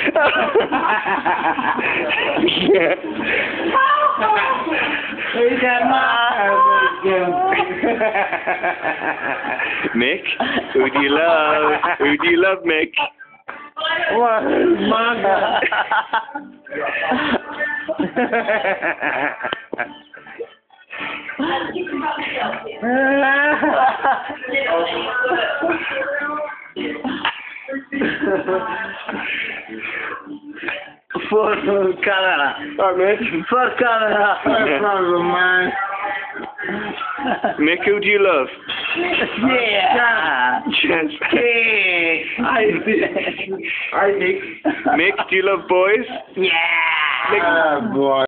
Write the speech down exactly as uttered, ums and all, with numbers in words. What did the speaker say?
Mick, who do you love? Who do you love, Mick? What? Manga. For camera. Alright, Mick. For camera. No problem, man. Mick, who do you love? Yeah. Yes. Yeah. I Mick. I Mick. Mick, do you love boys? Yeah. Mick. Oh, boy.